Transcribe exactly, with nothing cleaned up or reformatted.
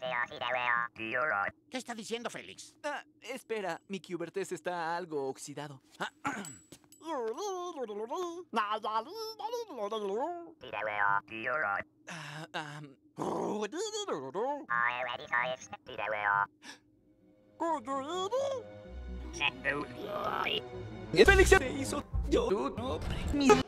¿Qué está diciendo Félix? Ah, espera, mi Q-Vertez está algo oxidado. Ah, ah, Félix se hizo yo. Mi